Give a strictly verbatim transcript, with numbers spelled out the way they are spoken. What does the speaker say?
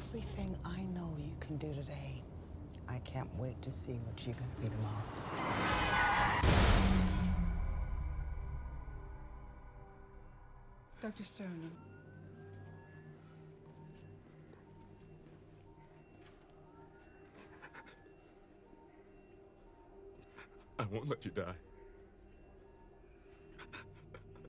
everything I know you can do today, I can't wait to see what you're gonna be tomorrow. Doctor Stone. I won't let you die.